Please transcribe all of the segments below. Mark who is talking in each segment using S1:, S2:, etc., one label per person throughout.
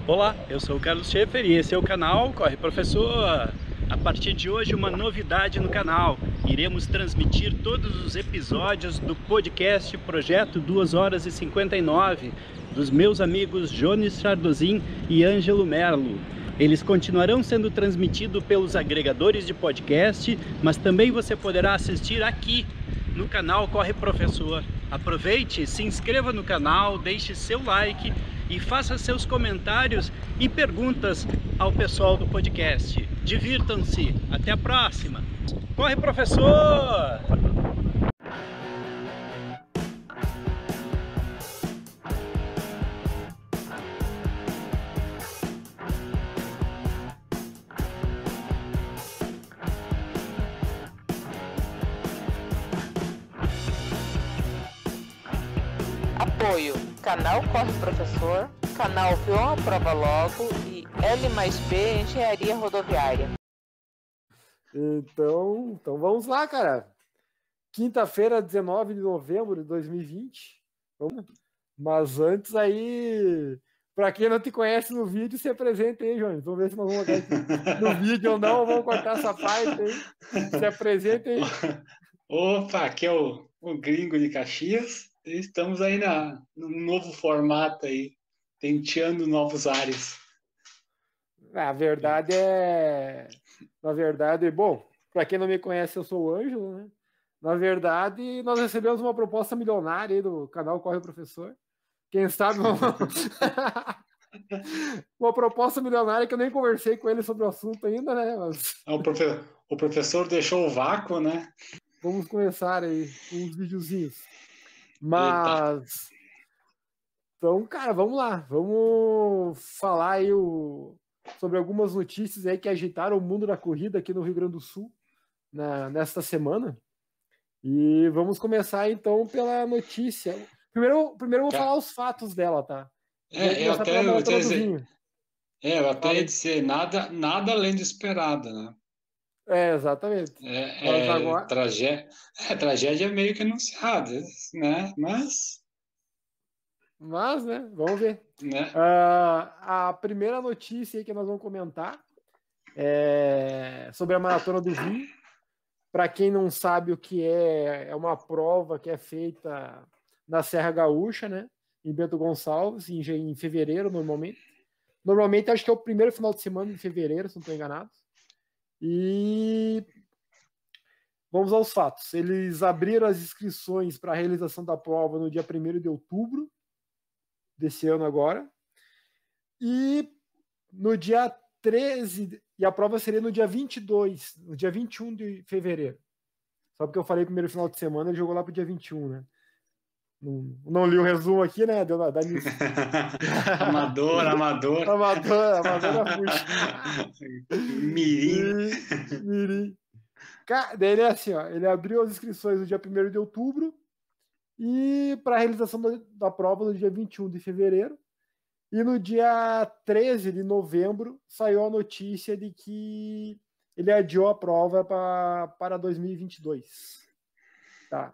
S1: Olá, eu sou o Carlos Schaefer e esse é o canal Corre Professor. A partir de hoje, uma novidade no canal. Iremos transmitir todos os episódios do podcast Projeto 2 horas e 59 dos meus amigos Jones Chardozin e Ângelo Merlo. Eles continuarão sendo transmitidos pelos agregadores de podcast, mas também você poderá assistir aqui no canal Corre Professor. Aproveite, se inscreva no canal, deixe seu like e faça seus comentários e perguntas ao pessoal do podcast. Divirtam-se! Até a próxima! Corre, professor!
S2: Apoio: Canal Corre Professor, Canal Vion Aprova Logo e L+B Engenharia Rodoviária.
S3: Então vamos lá, cara. Quinta-feira, 19 de novembro de 2020. Vamos. Mas antes aí, para quem não te conhece no vídeo, se apresenta aí, João. Vamos ver se nós vamos colocar no vídeo ou não. Vamos cortar essa parte aí. Se apresenta aí.
S4: Opa, aqui é o Gringo de Caxias. Estamos aí num novo formato aí, tenteando novos ares.
S3: A verdade é... Na verdade, bom, para quem não me conhece, eu sou o Ângelo, né? Na verdade, nós recebemos uma proposta milionária aí do canal Corre Professor. Quem sabe uma proposta milionária que eu nem conversei com ele sobre o assunto ainda, né? Mas...
S4: O professor deixou o vácuo, né?
S3: Vamos começar aí com uns videozinhos. Mas... Então, cara, vamos lá. Vamos falar aí sobre algumas notícias aí que agitaram o mundo da corrida aqui no Rio Grande do Sul nesta semana. E vamos começar então pela notícia. Primeiro eu vou falar os fatos dela, tá?
S4: Eu até ia dizer nada além do esperado, né?
S3: Exatamente.
S4: Tragédia meio que anunciada, né? Mas,
S3: né? Vamos ver.
S4: Né?
S3: A primeira notícia aí que nós vamos comentar é sobre a Maratona do Vinho. Para quem não sabe o que é uma prova que é feita na Serra Gaúcha, né? Em Bento Gonçalves, em fevereiro, normalmente. Normalmente, acho que é o primeiro final de semana de fevereiro, se não estou enganado. E vamos aos fatos. Eles abriram as inscrições para a realização da prova no dia 1º de outubro desse ano agora. E no dia 13, e a prova seria no dia 22, no dia 21 de fevereiro. Só porque eu falei primeiro final de semana, ele jogou lá pro dia 21, né? Não li o resumo aqui, né? Deu da nisso.
S4: Amador.
S3: Mirim. Daí ele é assim, ó, ele abriu as inscrições no dia 1º de outubro e para a realização da prova no dia 21 de fevereiro. E no dia 13 de novembro saiu a notícia de que ele adiou a prova para 2022. Tá.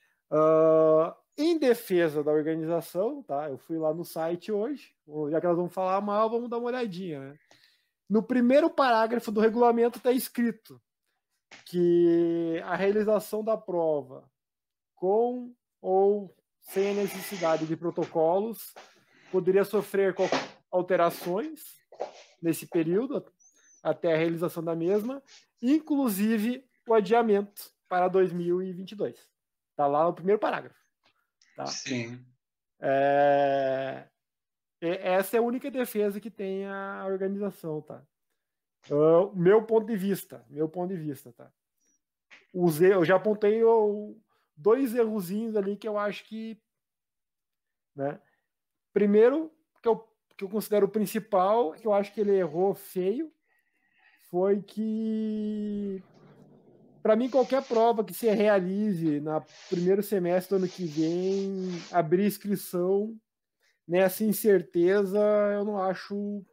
S3: Em defesa da organização, tá? Eu fui lá no site hoje, já que nós vamos falar mal, vamos dar uma olhadinha, né? No primeiro parágrafo do regulamento está escrito que a realização da prova com ou sem a necessidade de protocolos poderia sofrer alterações nesse período até a realização da mesma, inclusive o adiamento para 2022. Está lá no primeiro parágrafo. Tá?
S4: Sim.
S3: Essa é a única defesa que tem a organização, tá? Meu ponto de vista, tá? Eu já apontei dois errozinhos ali que eu acho que, né? Primeiro, que eu considero o principal, que eu acho que ele errou feio, foi que, para mim, qualquer prova que se realize no primeiro semestre do ano que vem, abrir inscrição nessa incerteza, eu não acho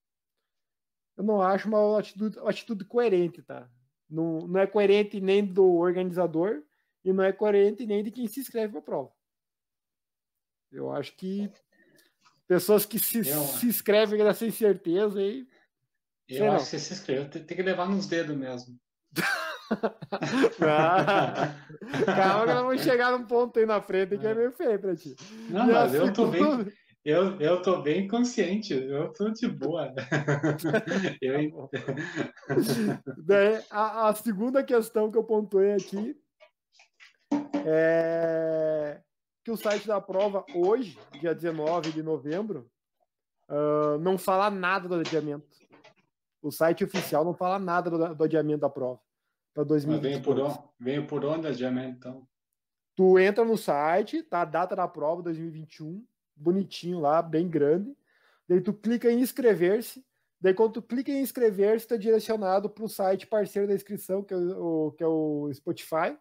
S3: uma atitude coerente, tá? Não é coerente nem do organizador e não é coerente nem de quem se inscreve para a prova. Eu acho que Pessoas que se inscrevem ainda sem certeza aí.
S4: Eu acho que você se inscreveu, tem que levar nos dedos mesmo.
S3: Calma que nós vamos chegar num ponto aí na frente que é meio feio pra ti.
S4: Não, mas eu tô bem consciente, eu tô de boa.
S3: Daí, a segunda questão que eu pontuei aqui é que o site da prova hoje, dia 19 de novembro, não fala nada do adiamento. O site oficial não fala nada do adiamento da prova para 2022.
S4: Mas veio por onde o adiamento, então?
S3: Tu entra no site, tá a data da prova 2021, bonitinho lá, bem grande. Daí tu clica em inscrever-se. Daí quando tu clica em inscrever-se, tá direcionado para o site parceiro da inscrição, que é o Spotify.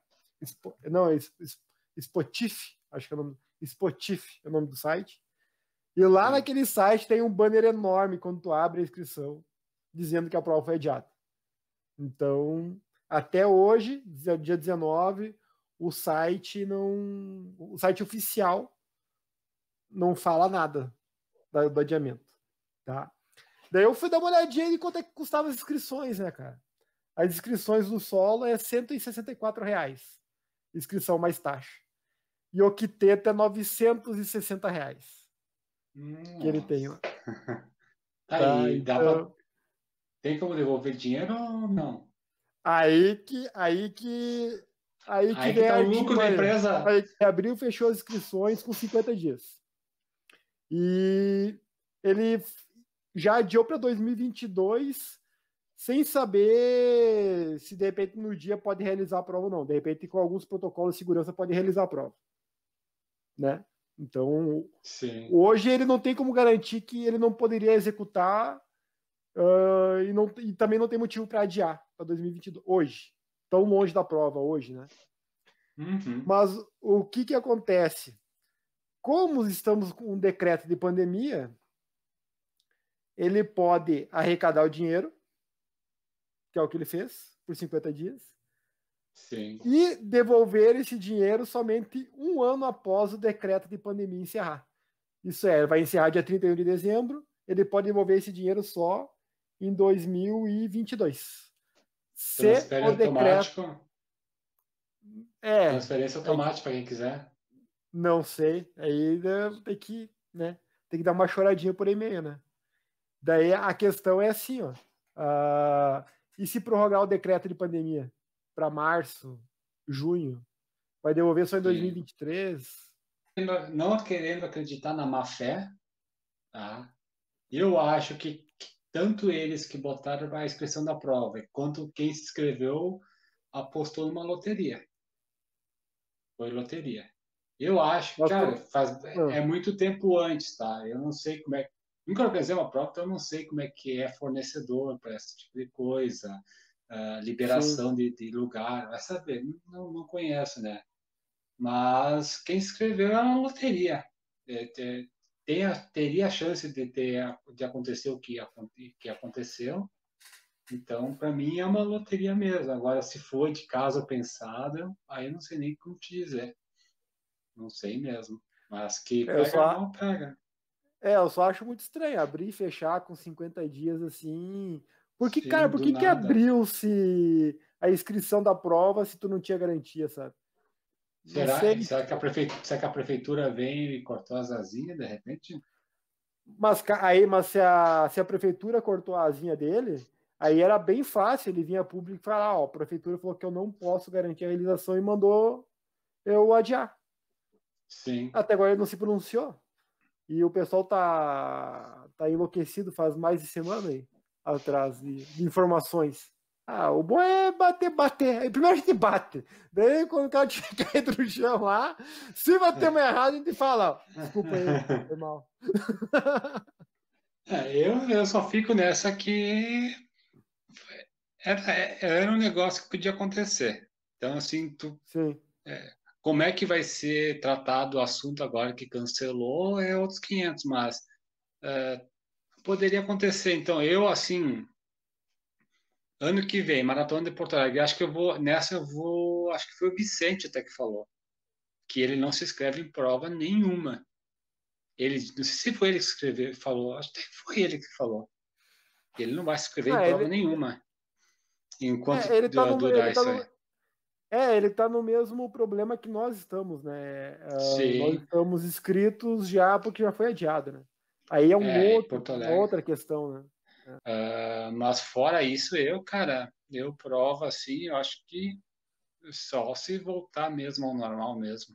S3: Spotify, acho que é o nome. Spotify é o nome do site. E lá naquele site tem um banner enorme quando tu abre a inscrição, dizendo que a prova foi adiada. Então, até hoje, dia 19, o site oficial não fala nada do adiamento, tá? Daí eu fui dar uma olhadinha de quanto é que custavam as inscrições, né, cara? As inscrições do solo é R$164, inscrição mais taxa. E o octeto é R$960 que ele tem lá.
S4: Tá, então... Tem como devolver dinheiro ou não?
S3: Aí que
S4: tá o lucro da empresa.
S3: Aí abriu, fechou as inscrições com 50 dias. E ele já adiou para 2022 sem saber se de repente no dia pode realizar a prova ou não. De repente, com alguns protocolos de segurança, pode realizar a prova. Né? Então, sim, hoje ele não tem como garantir que ele não poderia executar e também não tem motivo para adiar para 2022, hoje. Tão longe da prova hoje, né?
S4: Uhum.
S3: Mas o que acontece? Como estamos com um decreto de pandemia, ele pode arrecadar o dinheiro, que é o que ele fez, por 50 dias,
S4: sim,
S3: e devolver esse dinheiro somente um ano após o decreto de pandemia encerrar. Isso vai encerrar dia 31 de dezembro, ele pode devolver esse dinheiro só em 2022.
S4: Transferência automática.
S3: Transferência
S4: automática para quem quiser.
S3: Não sei. Aí tem que dar uma choradinha por e-mail, né? Daí a questão é assim, ó. E se prorrogar o decreto de pandemia para março, junho, vai devolver só em 2023?
S4: Não querendo acreditar na má fé, tá? Eu acho que tanto eles que botaram a inscrição da prova, quanto quem se inscreveu apostou numa loteria. Foi loteria. Eu acho que, cara, é muito tempo antes, tá? Eu não sei como é. Nunca organizei uma prova, então eu não sei como é que é fornecedor para esse tipo de coisa, liberação de lugar, vai saber. Não conheço, né? Mas quem se inscreveu é uma loteria. Teria a chance de acontecer o que aconteceu. Então, para mim, é uma loteria mesmo. Agora, se for de caso pensado, aí eu não sei nem como te dizer. Não sei mesmo. Mas que não pega.
S3: Eu só acho muito estranho abrir e fechar com 50 dias assim. Porque, cara, por que abriu-se a inscrição da prova se tu não tinha garantia, sabe?
S4: Será que a prefeitura veio e cortou as asinhas de repente?
S3: Mas se a prefeitura cortou a asinha dele, aí era bem fácil, ele vinha a público e falar, a prefeitura falou que eu não posso garantir a realização e mandou eu adiar.
S4: Sim.
S3: Até agora ele não se pronunciou. E o pessoal tá enlouquecido faz mais de semana aí, atrás de informações. O bom é bater. Aí, primeiro a gente bate. Daí, quando o cara cai no chão lá, se bater mais errado, a gente fala, desculpa aí, foi mal.
S4: Eu só fico nessa que era um negócio que podia acontecer. Então, assim,
S3: Sim.
S4: Como é que vai ser tratado o assunto agora que cancelou é outros 500, mas poderia acontecer. Então, assim, ano que vem, Maratona de Porto Alegre, acho que acho que foi o Vicente até que falou, que ele não se inscreve em prova nenhuma. não sei se foi ele que escreveu, falou, acho que foi ele que falou. Ele não vai se inscrever em
S3: Ah,
S4: prova nenhuma enquanto
S3: ele tá no,
S4: durar isso aí.
S3: ele tá no mesmo problema que nós estamos, né? Nós
S4: Sim,
S3: estamos inscritos já porque já foi adiado, né? Aí é
S4: em Porto
S3: uma
S4: Alegre.
S3: outra questão, né?
S4: Mas fora isso, cara, eu prova assim, eu acho que só se voltar mesmo ao normal mesmo.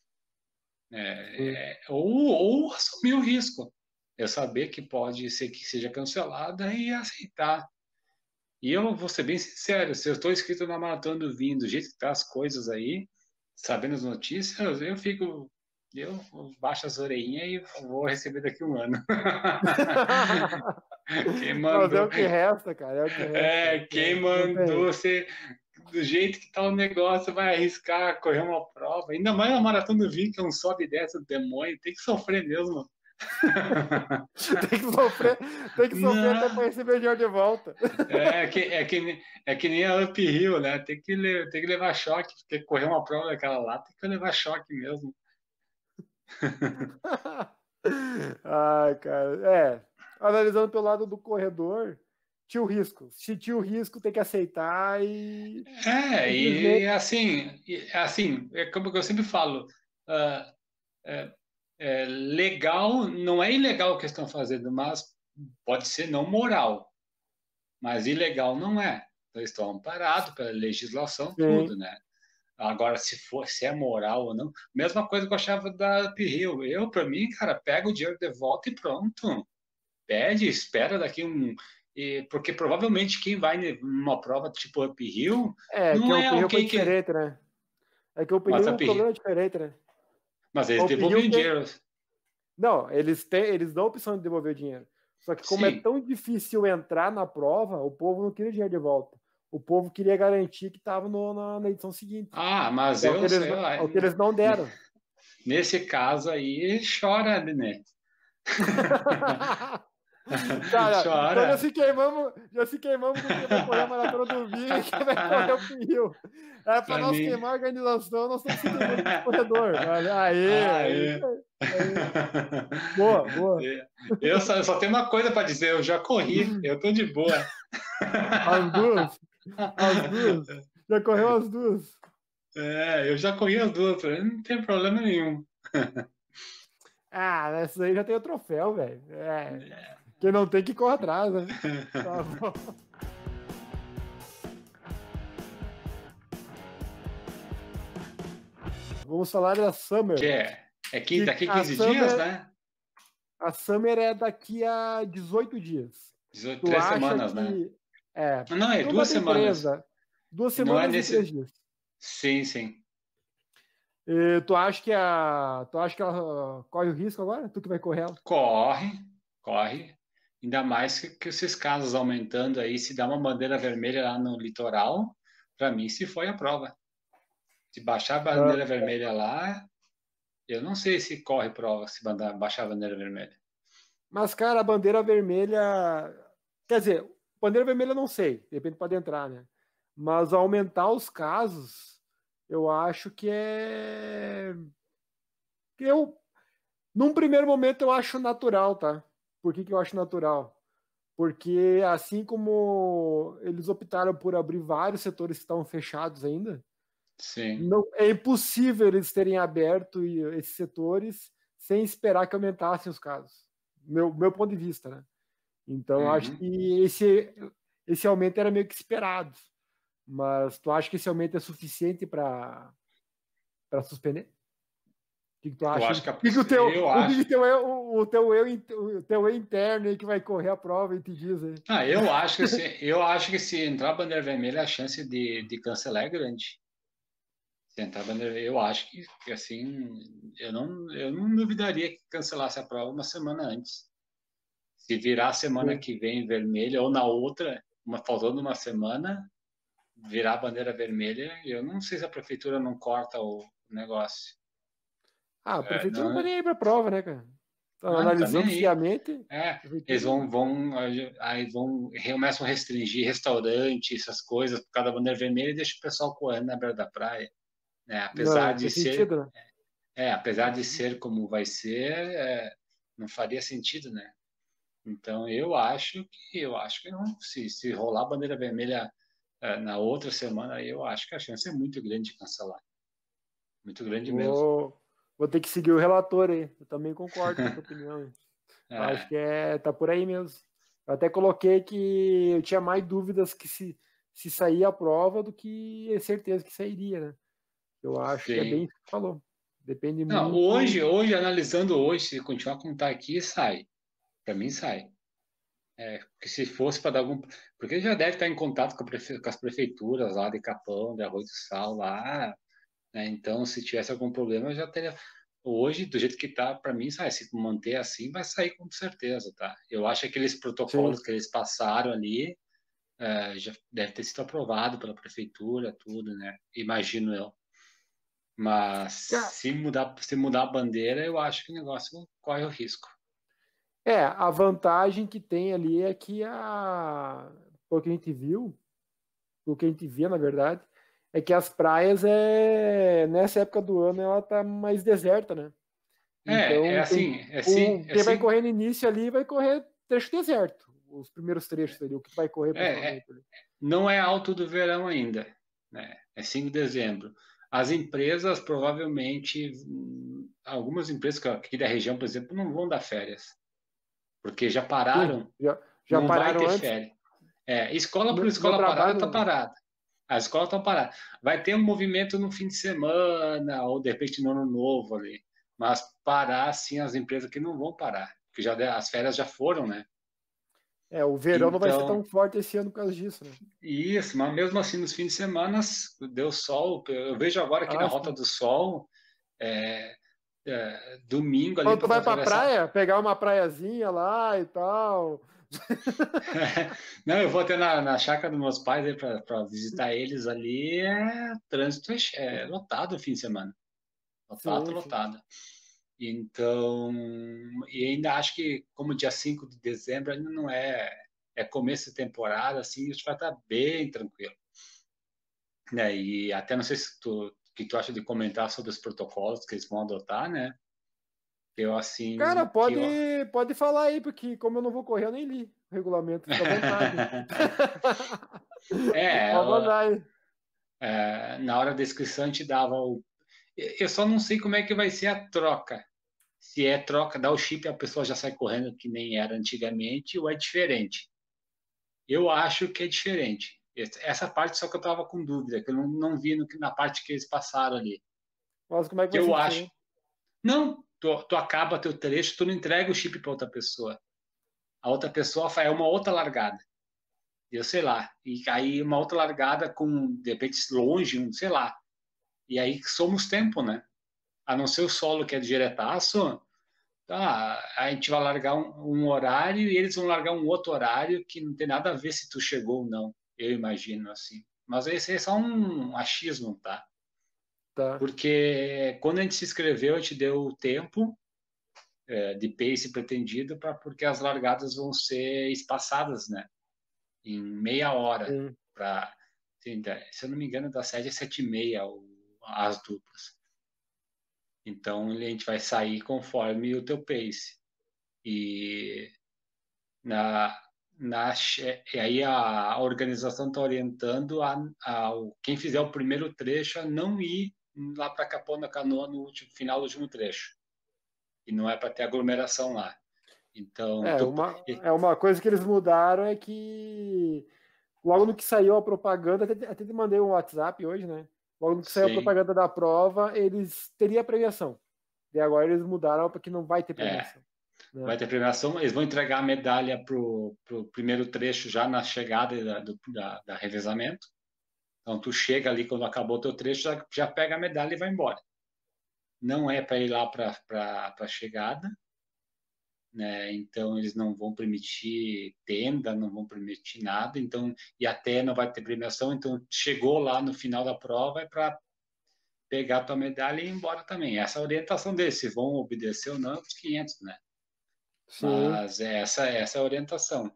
S4: Ou assumir o risco. Eu saber que pode ser que seja cancelada e aceitar. E eu vou ser bem sincero, se eu estou inscrito na Maratona do Vinho, do jeito que tá as coisas aí, sabendo as notícias, eu baixo as orelhinhas e vou receber daqui a um ano. Quem
S3: Mas é
S4: mandou?
S3: o que resta, cara. É o que resta.
S4: Quem mandou você, do jeito que tá o negócio, vai arriscar correr uma prova. Ainda mais a Maratona do Vinho, que é um sobe e desce do demônio, tem que sofrer mesmo.
S3: Tem que sofrer até para receber dinheiro de volta.
S4: É que nem a uphill, né? Tem que levar choque, porque correr uma prova daquela lá tem que levar choque mesmo.
S3: Ai, cara. Analisando pelo lado do corredor, tinha o risco. Se tinha o risco, tem que aceitar e.
S4: E assim, é como eu sempre falo, legal, não é ilegal o que estão fazendo, mas pode ser não moral. Mas ilegal não é. Eles estão amparados pela legislação, tudo, né? Agora, se é moral ou não, mesma coisa que eu achava da uphill. Para mim, cara, pega o dinheiro de volta e pronto. Pede, espera daqui porque provavelmente quem vai numa prova tipo uphill não é alguém que...
S3: diferente, né? É que o uphill é um problema diferente, né?
S4: Mas eles devolvem dinheiro.
S3: Não, eles dão a opção de devolver o dinheiro. Só que como é tão difícil entrar na prova, o povo não queria dinheiro de volta. O povo queria garantir que estava na edição seguinte.
S4: Mas
S3: é o que eles não deram.
S4: Nesse caso aí, chora, né?
S3: Cara, então já se queimamos com quem vai correr a Maratona do Vinho e quem vai correr o Pinhil. Para nós queimar a organização, nós estamos se queimando com o corredor. Aê. Boa.
S4: Eu só tenho uma coisa para dizer, eu já corri, eu tô de boa.
S3: As duas? Já correu as duas?
S4: Eu já corri as duas, não tem problema nenhum.
S3: Essa aí já tem o troféu, velho. Quem não tem que correr atrás, né? Tá bom. Vamos falar da Summer.
S4: Daqui a 15 dias, né?
S3: A Summer é daqui a 18 dias.
S4: 3 semanas, né? Não, é 2 semanas.
S3: 2 semanas e 3 dias.
S4: Sim.
S3: E tu acha que ela corre o risco agora? Tu que vai correr ela?
S4: Corre. Ainda mais que esses casos aumentando aí, se dá uma bandeira vermelha lá no litoral, para mim se foi a prova. Se baixar a bandeira vermelha lá, eu não sei se corre prova se baixar a bandeira vermelha.
S3: Mas, cara, a bandeira vermelha... Quer dizer, bandeira vermelha eu não sei, de repente pode entrar, né? Mas aumentar os casos, eu acho que num primeiro momento eu acho natural, tá? Por que eu acho natural? Porque assim como eles optaram por abrir vários setores que estavam fechados ainda, é impossível eles terem aberto esses setores sem esperar que aumentassem os casos. Meu ponto de vista, né? Então, eu acho que esse aumento era meio que esperado. Mas tu acha que esse aumento é suficiente para suspender? O que tu acha?
S4: Eu acho que
S3: o teu eu interno aí que vai correr a prova e te diz aí.
S4: Eu acho que se entrar a bandeira vermelha, a chance de cancelar é grande. Se entrar a bandeira vermelha, eu acho que assim, eu não duvidaria que cancelasse a prova uma semana antes. Se virar a semana que vem vermelha ou na outra, faltando uma semana, virar a bandeira vermelha, eu não sei se a prefeitura não corta o negócio.
S3: A prefeitura não tá nem aí pra prova, né, cara? Analisando friamente.
S4: Eles começam a restringir restaurante, essas coisas, por causa da bandeira vermelha, e deixa o pessoal correndo na beira da praia. Apesar de ser. Apesar de ser como vai ser, Não faria sentido, né? Então eu acho que não. Se rolar a bandeira vermelha na outra semana, eu acho que a chance é muito grande de cancelar. Muito grande mesmo.
S3: Vou ter que seguir o relator aí. Eu também concordo com a tua opinião. Eu acho que tá por aí mesmo. Eu até coloquei que eu tinha mais dúvidas que se sair a prova do que certeza que sairia, né? Eu acho que é bem
S4: Sim.
S3: isso que tu falou. Depende
S4: Não,
S3: muito.
S4: hoje, analisando hoje, se continuar como está aqui, sai. Para mim, sai. Porque se fosse para dar algum. Porque ele já deve estar em contato com as prefeituras lá de Capão, de Arroio do Sal, lá, né? Então, se tivesse algum problema, eu já teria. Hoje, do jeito que está, para mim, sai. Se manter assim, vai sair com certeza, tá? Eu acho que aqueles
S3: Sim.
S4: protocolos que eles passaram ali já deve ter sido aprovado pela prefeitura, tudo, né? Imagino eu. Mas se mudar a bandeira, eu acho que o negócio corre o risco.
S3: A vantagem que tem ali é que pelo que a gente viu, pelo que a gente vê, na verdade, é que as praias, nessa época do ano, ela tá mais deserta, né? Então, quem vai correr no início ali vai correr trecho deserto, os primeiros trechos ali, o que vai correr principalmente.
S4: Não é alto do verão ainda, né? É 5 de dezembro. As empresas, provavelmente, algumas empresas aqui da região, por exemplo, não vão dar férias, porque já pararam,
S3: Sim, já
S4: não vai
S3: pararam
S4: ter
S3: antes.
S4: férias. Escola por
S3: Meu
S4: escola parada, está
S3: trabalho,
S4: parada. As escolas estão paradas. Vai ter um movimento no fim de semana, ou de repente no ano novo ali. Mas parar, sim, as empresas que não vão parar, porque as férias já foram, né?
S3: o verão não vai ser tão
S4: Então,
S3: forte esse ano por causa disso, né?
S4: isso, mas mesmo assim, nos fins de semana, deu sol. Eu vejo agora aqui na Rota
S3: Sim.
S4: do Sol, domingo ali
S3: Quando tu
S4: para
S3: vai pra
S4: atravessar.
S3: praia, pegar uma praiazinha lá e tal.
S4: Não, eu vou até na chácara dos meus pais para visitar eles ali. Trânsito lotado o fim de semana. Lotado,
S3: Sim, sim.
S4: lotado. Então, e ainda acho que como dia 5 de dezembro ainda não é começo de temporada, assim, a gente vai estar bem tranquilo. Né? E até não sei o que tu acha de comentar sobre os protocolos que eles vão adotar, né? Eu
S3: Cara,
S4: assim,
S3: pode falar aí, porque como eu não vou correr, eu nem li o regulamento, fica à vontade. Pode mandar aí.
S4: Na hora da inscrição a gente dava eu só não sei como é que vai ser a troca. Se é troca, dá o chip e a pessoa já sai correndo que nem era antigamente, ou é diferente. Eu acho que é diferente. Essa parte só que eu tava com dúvida, que eu não vi na parte que eles passaram ali.
S3: Mas como é que
S4: Que
S3: vai ser
S4: eu acho.
S3: diferente?
S4: Não, tu acaba teu trecho, tu não entrega o chip para outra pessoa. A outra pessoa faz uma outra largada. Eu sei lá. E aí uma outra largada com, de repente, longe, sei lá. E aí somos tempo, né? A não ser o solo que é diretaço, tá, a gente vai largar um horário e eles vão largar um outro horário que não tem nada a ver se tu chegou ou não. Eu imagino assim. Mas esse é só um achismo, tá?
S3: Tá.
S4: Porque quando a gente se inscreveu, a gente deu o tempo de pace pretendido porque as largadas vão ser espaçadas, né? Em meia hora.
S3: Sim.
S4: Se eu não me engano, das 7 às 7h30 as duplas. Então, a gente vai sair conforme o teu pace. E, na, e aí a organização está orientando quem fizer o primeiro trecho a não ir lá para Capão da Canoa no final do último trecho. E não é para ter aglomeração lá. Então,
S3: uma coisa que eles mudaram é que logo no que saiu a propaganda, até te mandei um WhatsApp hoje, né? Logo no que saiu a propaganda da prova, eles teriam premiação. E agora eles mudaram para que não vai ter premiação. Né?
S4: Vai ter premiação, eles vão entregar a medalha pro primeiro trecho já na chegada da revezamento. Então, tu chega ali, quando acabou o teu trecho, já pega a medalha e vai embora. Não é para ir lá para a chegada, né? Então, eles não vão permitir tenda, não vão permitir nada. Então, e até não vai ter premiação. Então, chegou lá no final da prova, é para pegar a tua medalha e ir embora também. Essa é a orientação deles, se vão obedecer ou não, os 500, né?
S3: Sim.
S4: Mas essa é a orientação.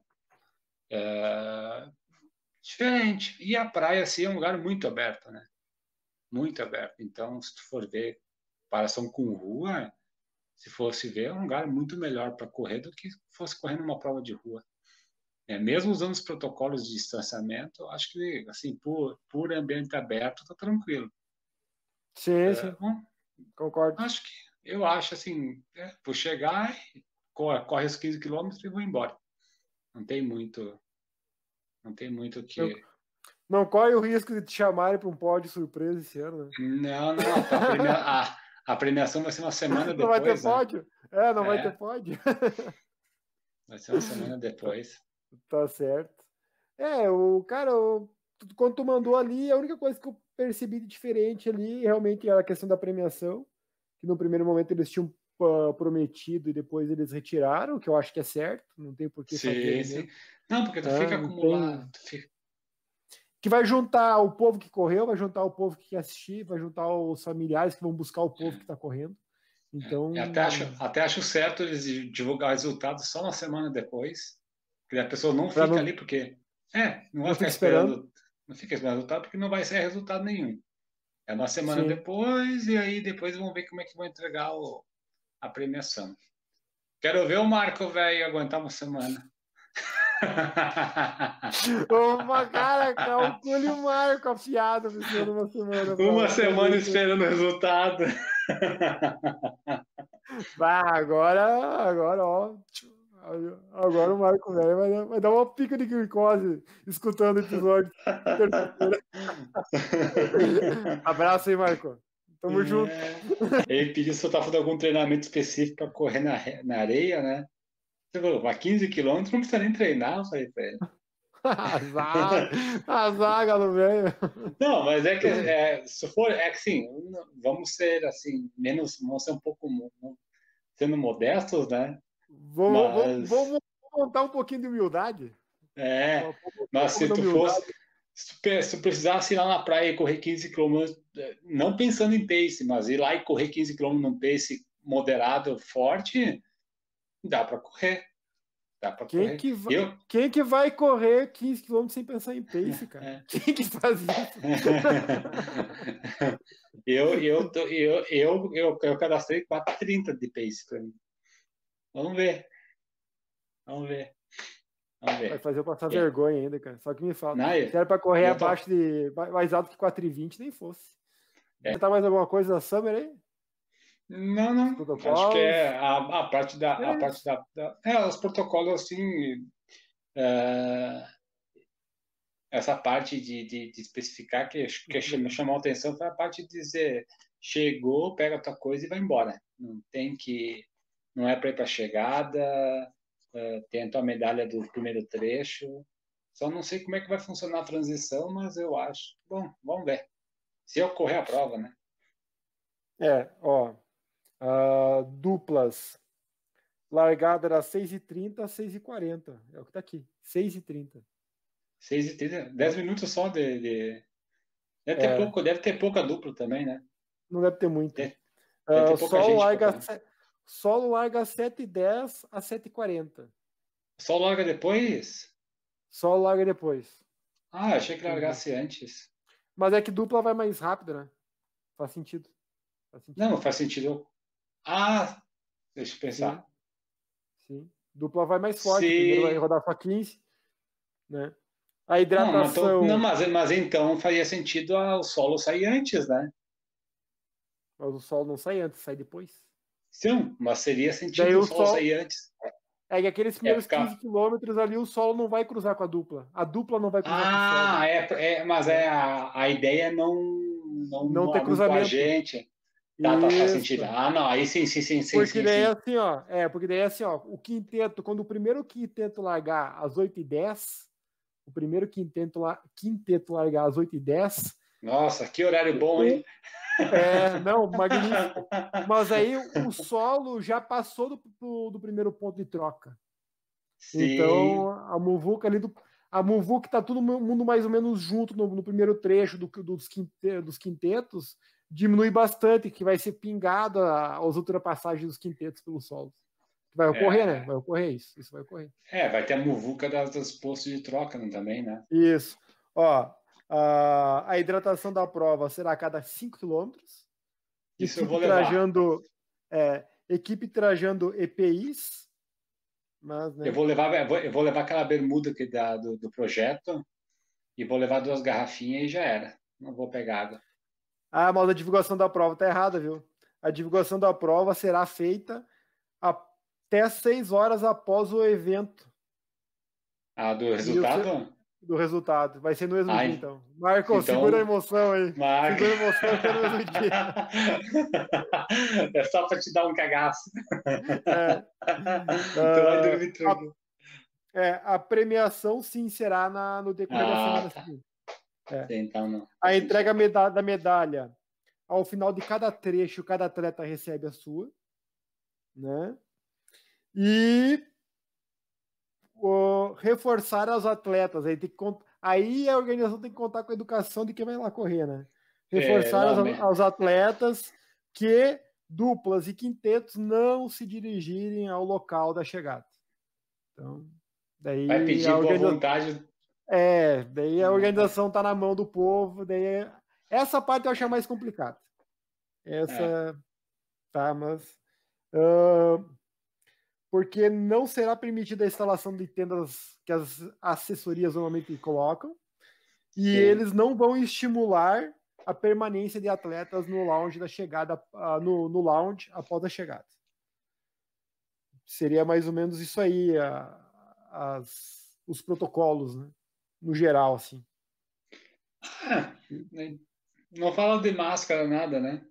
S4: Diferente. E a praia, assim, é um lugar muito aberto, né? Muito aberto. Então, se tu for ver comparação com rua, se fosse ver, é um lugar muito melhor para correr do que fosse correr numa prova de rua. Mesmo usando os protocolos de distanciamento, acho que, assim, por ambiente aberto, tá tranquilo.
S3: Sim,
S4: Bom,
S3: concordo.
S4: eu acho assim, vou chegar, corre os 15 quilômetros e vou embora. Não tem muito o que...
S3: Não corre o risco de te chamarem para um pódio surpresa esse ano, né?
S4: Não, a premiação vai ser uma semana
S3: Não vai ter
S4: depois, né?
S3: pódio? Não vai ter pódio.
S4: Vai ser uma semana depois.
S3: Tá certo. Quando tu mandou ali, a única coisa que eu percebi de diferente ali realmente era a questão da premiação, que no primeiro momento eles tinham prometido e depois eles retiraram, que eu acho que é certo, não tem por que fazer.
S4: Sim. Não, porque tu fica acumulado.
S3: Que vai juntar o povo que correu, vai juntar o povo que quer assistir, vai juntar os familiares que vão buscar o povo que está correndo. Então...
S4: Até acho certo eles divulgar o resultado só uma semana depois, porque a pessoa não fica ali porque... não vai ficar esperando. Não fica esperando resultado porque não vai ser resultado nenhum. É uma semana depois e aí depois vão ver como é que vão entregar a premiação. Quero ver o Marco, velho, aguentar uma semana.
S3: Cara, calcule o Marco afiado precisando uma semana.
S4: Uma semana esperando o resultado.
S3: Agora o Marco velho vai dar uma pica de glicose escutando o episódio. Abraço aí, Marco. Tamo junto.
S4: Ele pediu se eu tava fazendo algum treinamento específico para correr na areia, né? Você falou, vai 15 quilômetros, não precisa nem treinar. Eu falei, velho.
S3: A zaga do velho.
S4: Não, mas é que se for, que assim, vamos ser assim, vamos ser um pouco sendo modestos, né?
S3: Vamos montar um pouquinho de humildade.
S4: Mas se tu fosse, se tu precisasse ir lá na praia e correr 15 km, não pensando em pace, mas ir lá e correr 15 km num pace moderado, forte, dá para correr.
S3: Quem que vai correr 15 km sem pensar em pace, cara? Quem que faz isso?
S4: eu cadastrei 4,30 de pace para mim. Vamos ver.
S3: Vai fazer eu passar vergonha ainda, cara. Só que me fala. Se era para correr mais alto que 4,20, nem fosse. Tá mais alguma coisa da Summer aí?
S4: Não. Acho que é a parte os protocolos, assim, essa parte de especificar que me chamou a atenção foi a parte de dizer, chegou, pega a tua coisa e vai embora. Não é para ir para a chegada, tem a tua medalha do primeiro trecho. Só não sei como é que vai funcionar a transição, mas eu acho. Bom, vamos ver. Se eu correr a prova, né?
S3: Duplas. Largada era 6h30 a 6h40. É o que tá aqui. 6h30.
S4: 6h30. 10 minutos só de... Deve ter pouca dupla também, né?
S3: Não deve ter muito. Solo larga 7h10 a 7h40.
S4: Solo larga depois?
S3: Solo larga depois.
S4: Achei que largasse antes.
S3: Mas é que dupla vai mais rápido, né? Faz sentido.
S4: Não faz sentido. Deixa eu pensar.
S3: Sim. Dupla vai mais forte. Primeiro vai rodar só 15. Né? A hidratação...
S4: Mas então faria sentido o solo sair antes, né?
S3: Mas o solo não sai antes, sai depois.
S4: Sim, mas seria sentido o solo sair antes.
S3: Que aqueles primeiros 15 quilômetros ali o solo não vai cruzar com a dupla. A dupla não vai cruzar com o solo.
S4: Mas a ideia é não
S3: ter cruzamento.
S4: A gente. Faz sentido. Não, aí sim.
S3: Porque daí é assim, ó, o quinteto, quando o primeiro quinteto largar às 8h10, o primeiro quinteto largar às 8h10.
S4: Nossa, que horário bom, hein?
S3: Magnífico. Mas aí o solo já passou do primeiro ponto de troca.
S4: Sim.
S3: Então a muvuca ali a muvuca tá todo mundo mais ou menos junto no primeiro trecho dos quintetos, diminui bastante, que vai ser pingado as ultrapassagens dos quintetos pelos solos. Vai ocorrer, né? Vai ocorrer isso. Isso vai ocorrer.
S4: Vai ter a muvuca dos postos de troca também, né?
S3: Isso. A hidratação da prova será a cada 5 km.
S4: Isso eu vou levar.
S3: equipe trajando EPIs, mas, né?
S4: Eu vou levar aquela bermuda que dá do projeto e vou levar 2 garrafinhas e já era. Não vou pegar água.
S3: Ah, mas a divulgação da prova tá errada, viu? A divulgação da prova será feita até 6 horas após o evento.
S4: Ah, do resultado?
S3: Do resultado. Vai ser no mesmo dia, então. Marco,
S4: então,
S3: segura a emoção aí.
S4: Marco.
S3: Segura a emoção que é no mesmo dia.
S4: É só para te dar um cagaço.
S3: Então
S4: vai dormir tranquilo.
S3: A premiação, sim, será no decorrer da semana seguinte.
S4: Então, não.
S3: A entrega da medalha, ao final de cada trecho, cada atleta recebe a sua, né? E reforçar aos atletas. Aí a organização tem que contar com a educação de quem vai lá correr, né? Reforçar aos atletas que duplas e quintetos não se dirigirem ao local da chegada. Então, daí
S4: vai pedir boa vontade.
S3: Daí a organização está na mão do povo. Daí essa parte eu acho mais complicada. Tá, mas porque não será permitida a instalação de tendas que as assessorias normalmente colocam e eles não vão estimular a permanência de atletas no lounge da chegada, no lounge após a chegada. Seria mais ou menos isso aí, os protocolos, né? No geral, assim.
S4: Não fala de máscara, nada, né?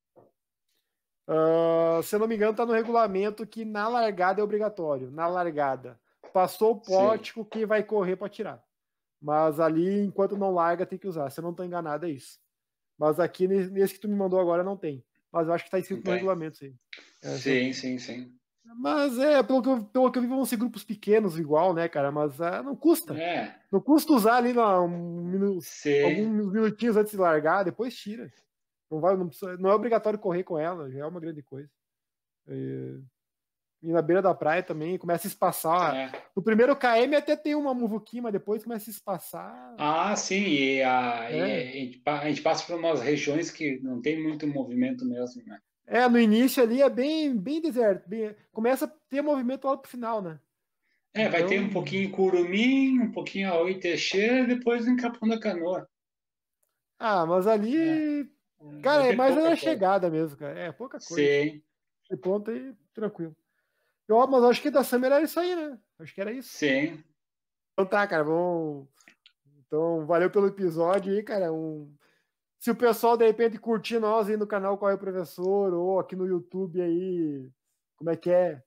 S3: Se eu não me engano, está no regulamento que na largada é obrigatório. Na largada. Passou o pórtico, quem vai correr para tirar. Mas ali, enquanto não larga, tem que usar. Se eu não estou enganado, é isso. Mas aqui, nesse que tu me mandou agora, não tem. Mas eu acho que está escrito no regulamento.
S4: Sim.
S3: Mas pelo que eu vi, vão ser grupos pequenos igual, né, cara? Mas não custa. Não custa usar ali alguns minutinhos antes de largar, depois tira. Não é obrigatório correr com ela, já é uma grande coisa. E na beira da praia também começa a espaçar. No primeiro KM até tem uma muvuquinha, mas depois começa a espaçar.
S4: Ah, sim, e a gente passa por umas regiões que não tem muito movimento mesmo, né?
S3: No início ali é bem deserto. Começa a ter movimento lá pro final, né?
S4: Vai ter um pouquinho em Curumim, um pouquinho a Oitexê, e depois em Capão da Canoa.
S3: Mas ali... Cara, é mais na chegada mesmo, cara. É pouca coisa.
S4: Sim.
S3: Esse ponto aí, tranquilo. Mas acho que da Summer era isso aí, né? Acho que era isso.
S4: Sim.
S3: Então tá, cara, vamos... Então, valeu pelo episódio aí, cara. Se o pessoal, de repente, curtir nós aí no canal Corre Professor, ou aqui no YouTube aí, como é que é?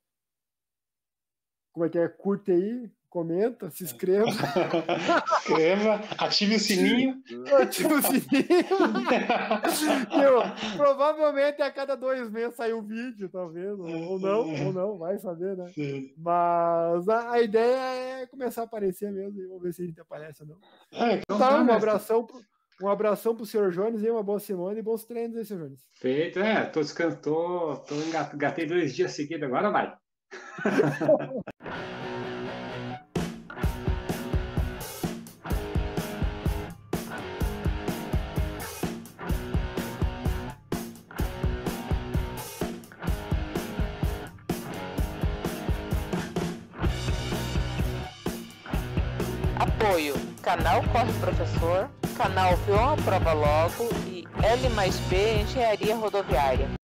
S3: Curte aí, comenta, se inscreva.
S4: Ative o sininho.
S3: Ative o sininho. Provavelmente a cada 2 meses sai um vídeo, talvez. Ou não, vai saber, né?
S4: Sim.
S3: Mas a ideia é começar a aparecer mesmo, e vamos ver se a gente aparece ou não.
S4: Então
S3: tá, um abração pro senhor Jones e uma boa semana e bons treinos aí, senhor Jones.
S4: Feito, tô descansando, engatei 2 dias seguidos, agora vai.
S2: Apoio: Canal Corre Professor, Canal Viu a Prova Logo e L+B Engenharia Rodoviária.